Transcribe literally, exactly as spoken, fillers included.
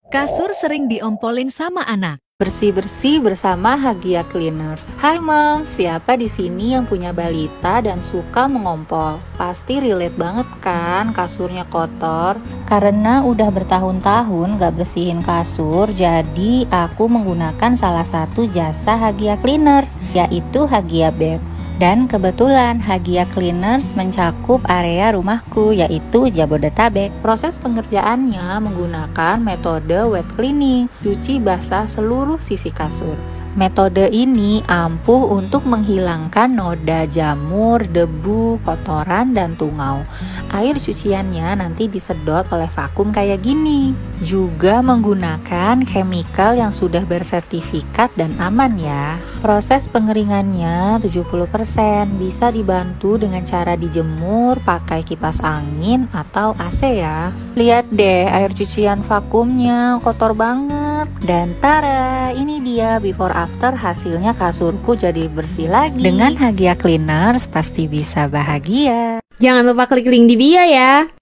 Kasur sering diompolin sama anak. Bersih-bersih bersama Hagia Cleaners. Hai Mom, siapa di sini yang punya balita dan suka mengompol? Pasti relate banget kan kasurnya kotor? Karena udah bertahun-tahun gak bersihin kasur, jadi aku menggunakan salah satu jasa Hagia Cleaners, yaitu Hagia Bed. Dan kebetulan Hagia Cleaners mencakup area rumahku, yaitu Jabodetabek. Proses pengerjaannya menggunakan metode wet cleaning, cuci basah seluruh sisi kasur. Metode ini ampuh untuk menghilangkan noda jamur, debu, kotoran, dan tungau. Air cuciannya nanti disedot oleh vakum kayak gini. Juga menggunakan chemical yang sudah bersertifikat dan aman ya. Proses pengeringannya tujuh puluh persen bisa dibantu dengan cara dijemur pakai kipas angin atau A C ya. Lihat deh air cucian vakumnya kotor banget. Dan tara, ini dia before after hasilnya, kasurku jadi bersih lagi. Dengan Hagia Cleaners pasti bisa bahagia. Jangan lupa klik link di bio ya.